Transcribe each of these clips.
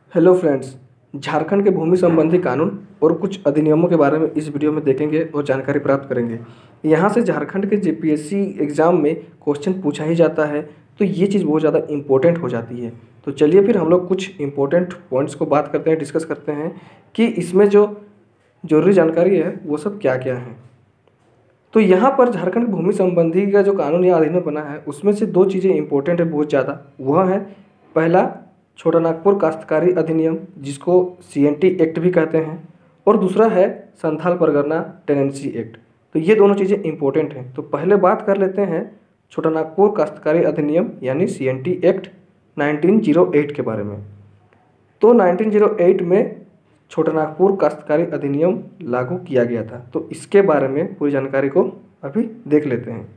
Hello friends. Jharkhand के भूमि संबंधी कानून और कुछ अधिनियमों के बारे में इस वीडियो में देखेंगे और जानकारी प्राप्त करेंगे। यहाँ से झारखंड के जेपीएससी एग्ज़ाम में क्वेश्चन पूछा ही जाता है, तो ये चीज़ बहुत ज़्यादा इम्पोर्टेंट हो जाती है। तो चलिए फिर हम लोग कुछ इम्पोर्टेंट पॉइंट्स को बात करते हैं, डिस्कस करते हैं कि इसमें जो ज़रूरी जानकारी है वो सब क्या क्या है। तो यहाँ पर झारखंड भूमि संबंधी का जो कानून या अधिनियम बना है उसमें से दो चीज़ें इंपॉर्टेंट है बहुत ज़्यादा। वह है पहला छोटा नागपुर काश्तकारी अधिनियम, जिसको सीएनटी एक्ट भी कहते हैं, और दूसरा है संथाल परगना टेनेंसी एक्ट। तो ये दोनों चीज़ें इंपॉर्टेंट हैं। तो पहले बात कर लेते हैं छोटा नागपुर काश्तकारी अधिनियम यानी सीएनटी एक्ट 1908 के बारे में। तो 1908 में छोटा नागपुर काश्तकारी अधिनियम लागू किया गया था। तो इसके बारे में पूरी जानकारी को अभी देख लेते हैं।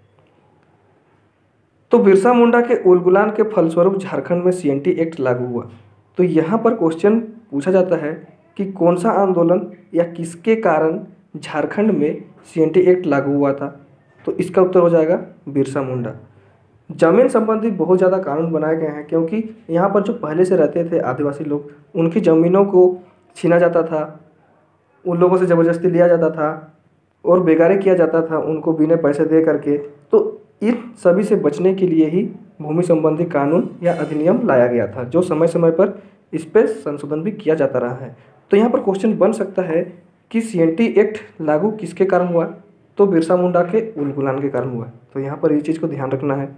तो बिरसा मुंडा के उलगुलान के फलस्वरूप झारखंड में सीएनटी एक्ट लागू हुआ। तो यहाँ पर क्वेश्चन पूछा जाता है कि कौन सा आंदोलन या किसके कारण झारखंड में सीएनटी एक्ट लागू हुआ था। तो इसका उत्तर हो जाएगा बिरसा मुंडा। जमीन संबंधी बहुत ज़्यादा कानून बनाए गए हैं, क्योंकि यहाँ पर जो पहले से रहते थे आदिवासी लोग, उनकी ज़मीनों को छीना जाता था, उन लोगों से ज़बरदस्ती लिया जाता था और बेगारी किया जाता था उनको बिना पैसे दे करके। तो इन सभी से बचने के लिए ही भूमि संबंधी कानून या अधिनियम लाया गया था, जो समय समय पर इस पर संशोधन भी किया जाता रहा है। तो यहाँ पर क्वेश्चन बन सकता है कि सीएनटी एक्ट लागू किसके कारण हुआ। तो बिरसा मुंडा के उलगुलान के कारण हुआ। तो यहाँ पर ये चीज़ को ध्यान रखना है।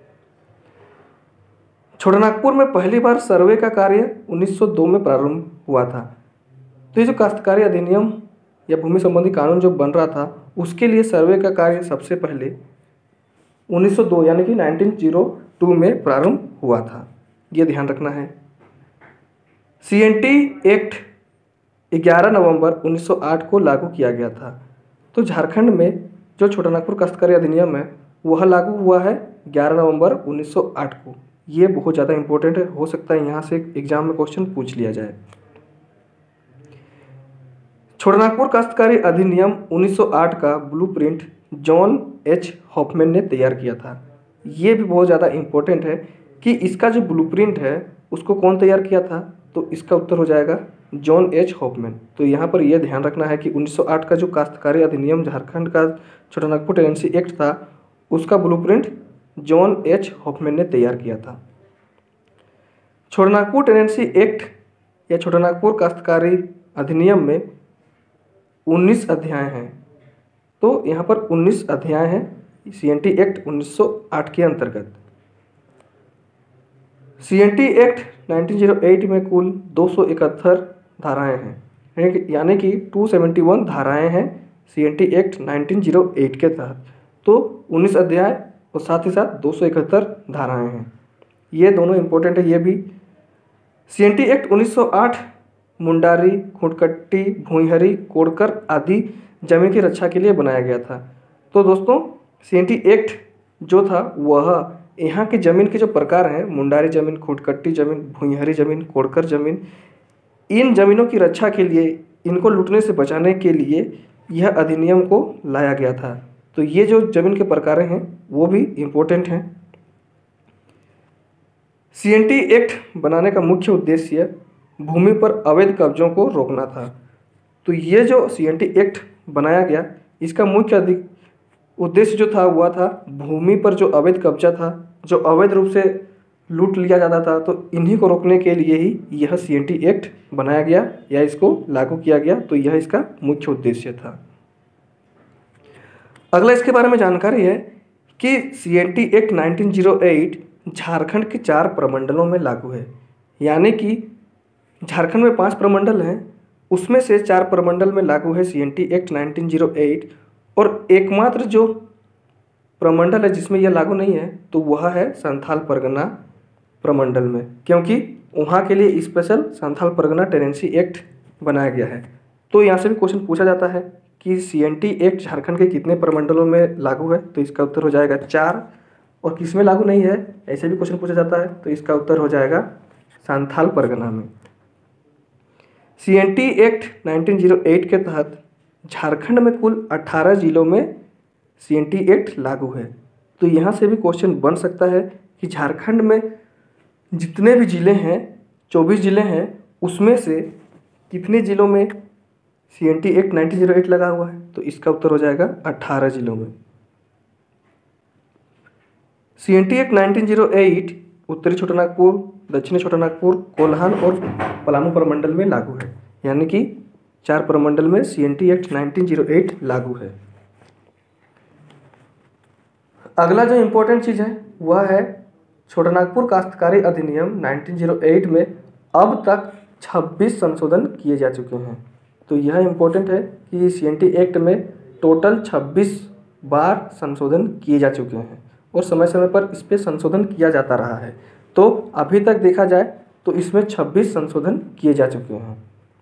छोटा नागपुर में पहली बार सर्वे का कार्य 1902 में प्रारंभ हुआ था। तो ये जो काश्तकारी अधिनियम या भूमि संबंधी कानून जो बन रहा था, उसके लिए सर्वे का कार्य सबसे पहले 1902 यानी कि 1902 में प्रारंभ हुआ था। ये ध्यान रखना है। सीएनटी एक्ट 11 नवंबर 1908 को लागू किया गया था। तो झारखंड में जो छोटा नागपुर काश्तकारी अधिनियम है वह लागू हुआ है 11 नवंबर 1908 को। ये बहुत ज़्यादा इंपॉर्टेंट है, हो सकता है यहाँ से एग्जाम में क्वेश्चन पूछ लिया जाए। छोटा नागपुर काश्तकारी अधिनियम 1908 का ब्लूप्रिंट जॉन एच हॉफमैन ने तैयार किया था। ये भी बहुत ज़्यादा इम्पोर्टेंट है कि इसका जो ब्लूप्रिंट है उसको कौन तैयार किया था। तो इसका उत्तर हो जाएगा जॉन एच हॉफमैन। तो यहाँ पर यह ध्यान रखना है कि 1908 का जो काश्तकारी अधिनियम झारखंड का छोटा नागपुर टेनेंसी एक्ट था, उसका ब्लूप्रिंट जॉन एच हॉफमैन ने तैयार किया था। छोटा नागपुर टेनेंसी एक्ट या छोटा नागपुर काश्तकारी अधिनियम में 19 अध्याय हैं। तो यहाँ पर 19 अध्याय हैं सीएनटी एक्ट 1908 के अंतर्गत। सीएनटी एक्ट 1908 में कुल 271 धाराएं हैं, यानी कि 271 धाराएं हैं सीएनटी एक्ट 1908 के तहत। तो 19 अध्याय और साथ ही साथ 271 धाराएं हैं। ये दोनों इंपॉर्टेंट है। ये भी सीएनटी एक्ट 1908 मुंडारी, खुटकट्टी, भुइहरी, कोड़कर आदि जमीन की रक्षा के लिए बनाया गया था। तो दोस्तों सीएनटी एक्ट जो था वह यहाँ की ज़मीन के जो प्रकार हैं, मुंडारी ज़मीन, खुटकट्टी ज़मीन, भुइहरी ज़मीन, कोड़कर ज़मीन, इन ज़मीनों की रक्षा के लिए, इनको लूटने से बचाने के लिए यह अधिनियम को लाया गया था। तो ये जो ज़मीन के प्रकार हैं वो भी इम्पोर्टेंट हैं। सीएनटी एक्ट बनाने का मुख्य उद्देश्य भूमि पर अवैध कब्जों को रोकना था। तो ये जो सीएनटी एक्ट बनाया गया, इसका मुख्य उद्देश्य जो था वह था भूमि पर जो अवैध कब्जा था, जो अवैध रूप से लूट लिया जाता था, तो इन्हीं को रोकने के लिए ही यह सीएनटी एक्ट बनाया गया या इसको लागू किया गया। तो यह इसका मुख्य उद्देश्य था। अगला इसके बारे में जानकारी है कि सीएनटी एक्ट 1908 झारखंड के 4 प्रमंडलों में लागू है। यानी कि झारखंड में 5 प्रमंडल हैं, उसमें से 4 प्रमंडल में लागू है सीएनटी एक्ट 1908। और एकमात्र जो प्रमंडल है जिसमें यह लागू नहीं है तो वह है संथाल परगना प्रमंडल में, क्योंकि वहाँ के लिए special Santhal Pargana tenancy act बनाया गया है। तो यहाँ से भी क्वेश्चन पूछा जाता है कि सीएनटी एक्ट झारखंड के कितने प्रमंडलों में लागू है। तो इसका उत्तर हो जाएगा 4। और किस में लागू नहीं है ऐसे भी क्वेश्चन पूछा जाता है। तो इसका उत्तर हो जाएगा संथाल परगना में। सीएनटी एक्ट 1908 के तहत झारखंड में कुल 18 जिलों में सीएनटी एक्ट लागू है। तो यहाँ से भी क्वेश्चन बन सकता है कि झारखंड में जितने भी ज़िले हैं 24 ज़िले हैं, उसमें से कितने ज़िलों में CNT एक्ट 1908 लगा हुआ है? तो इसका उत्तर हो जाएगा 18 ज़िलों में। CNT एक्ट 1908 उत्तरी छोटानागपुर, दक्षिणी छोटानागपुर, कोल्हान और पलामू प्रमंडल में लागू है, यानी कि 4 प्रमंडल में CNT एक्ट 1908 लागू है। अगला जो इम्पोर्टेंट चीज़ है वह है छोटानागपुर काश्तकारी अधिनियम 1908 में अब तक 26 संशोधन किए जा चुके हैं। तो यह इम्पोर्टेंट है कि CNT एक्ट में टोटल 26 बार संशोधन किए जा चुके हैं और समय समय पर इस पर संशोधन किया जाता रहा है। तो अभी तक देखा जाए तो इसमें 26 संशोधन किए जा चुके हैं।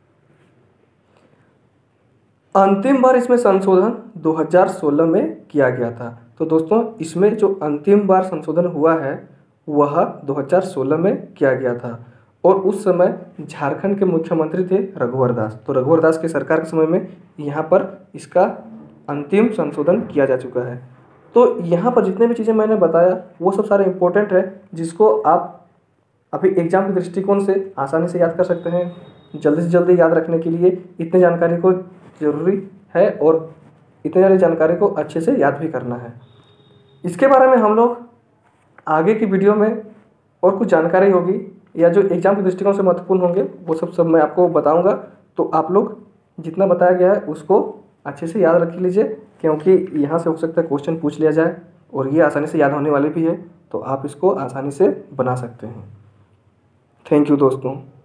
अंतिम बार इसमें संशोधन 2016 में किया गया था। तो दोस्तों इसमें जो अंतिम बार संशोधन हुआ है वह 2016 में किया गया था और उस समय झारखंड के मुख्यमंत्री थे रघुवर दास। तो रघुवर दास की सरकार के समय में यहाँ पर इसका अंतिम संशोधन किया जा चुका है। तो यहाँ पर जितने भी चीज़ें मैंने बताया वो सब सारे इम्पोर्टेंट है, जिसको आप अभी एग्जाम के दृष्टिकोण से आसानी से याद कर सकते हैं। जल्दी से जल्दी याद रखने के लिए इतने जानकारी को ज़रूरी है और इतने सारी जानकारी को अच्छे से याद भी करना है। इसके बारे में हम लोग आगे की वीडियो में और कुछ जानकारी होगी या जो एग्ज़ाम के दृष्टिकोण से महत्वपूर्ण होंगे वो सब मैं आपको बताऊंगा। तो आप लोग जितना बताया गया है उसको अच्छे से याद रख लीजिए, क्योंकि यहाँ से हो सकता है क्वेश्चन पूछ लिया जाए और ये आसानी से याद होने वाले भी है, तो आप इसको आसानी से बना सकते हैं। थैंक यू दोस्तों।